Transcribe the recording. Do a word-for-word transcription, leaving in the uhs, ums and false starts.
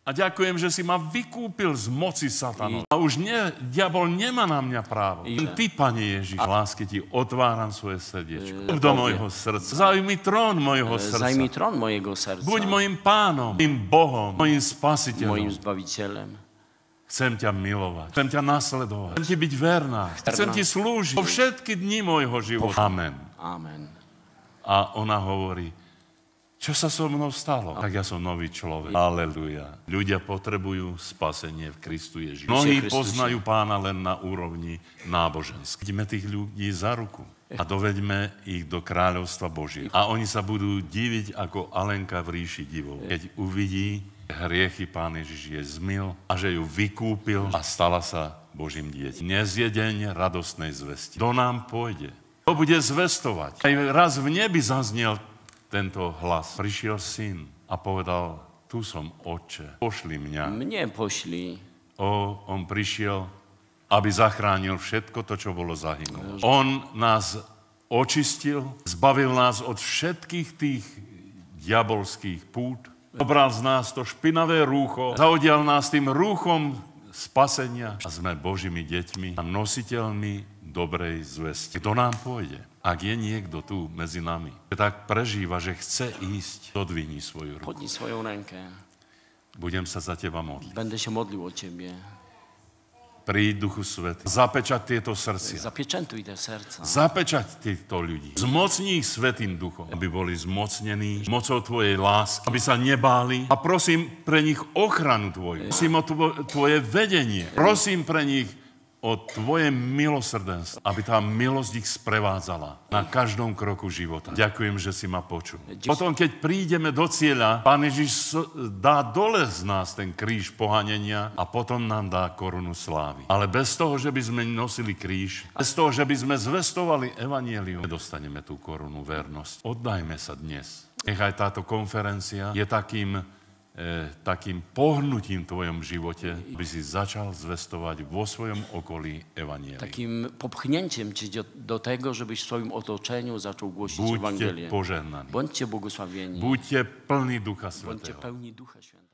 A ďakujem, že si ma vykúpil z moci satana. A už ne, diabol nemá na mňa právo. Ty, Pane Ježiš, lásky ti otváram svoje srdiečko. Do mojho srdca. Zajmi trón mojho srdca. Zajmij trón mojego serca. Buď mojim pánom, mojim Bohom, mojim spasiteľom. Mojim zbaviteľem. Chcem ťa milovať. Chcem ťa nasledovať. Chcem ti byť verná. Chcem ti slúžiť po všetky dni môjho života. Amen. Amen. A ona hovorí, čo sa so mnou stalo? Tak ja som nový človek. Aleluja. Ľudia potrebujú spasenie v Kristu Ježišu. Mnohí poznajú Pána len na úrovni náboženskej. Ideme tých ľudí za ruku a doveďme ich do kráľovstva Božieho. A oni sa budú diviť ako Alenka v ríši divov. Keď uvidí, hriechy Pán Ježiš je zmil a že ju vykúpil a stala sa Božím dieťom. Dnes je deň radostnej zvesti. Kto nám pôjde? Kto bude zvestovať? Aj raz v nebi zaznel tento hlas. Prišiel syn a povedal, tu som, Otče, pošli mňa. Mne pošli. O, on prišiel, aby zachránil všetko to, čo bolo zahynulo. On nás očistil, zbavil nás od všetkých tých diabolských pút, obral z nás to špinavé rúcho, zaodial nás tým rúchom spasenia a sme Božími deťmi a nositeľmi dobrej zvesti. Kto nám pôjde? Ak je niekto tu medzi nami, tak prežíva, že chce ísť, dodvihni svoju ruku. Podni svoją rękę. Budem sa za teba modliť. Będę się modlił o ciebie. Príď, Duchu Svätý. Zapečať tieto srdcia. Zapieczętuj te serca. Zapečať týchto ľudí. Zmocni ich Svätým Duchom, aby boli zmocnení mocou tvojej lásky, aby sa nebáli. A prosím pre nich ochranu tvoju. Prosím o tvoje vedenie. Prosím pre nich o tvoje milosrdenstvo, aby tá milosť ich sprevádzala na každom kroku života. Ďakujem, že si ma počul. Potom, keď prídeme do cieľa, Pán Ježiš dá dole z nás ten kríž pohanenia a potom nám dá korunu slávy. Ale bez toho, že by sme nosili kríž, bez toho, že by sme zvestovali evanjelium, nedostaneme tú korunu vernosť. Oddajme sa dnes. Nech aj táto konferencia je takým E, takým pohnutím v tvojom živote, by si začal zvestovať vo svojom okolí ewanjelium. Takim popchnięciem cię do, do tego, żebyś w swoim otoczeniu zaczął głosić Buďte Ewangelię. pożegnani. Bądźcie błogosławieni. Buďte plní Ducha Bądźcie Svätého. pełni Ducha Świętego.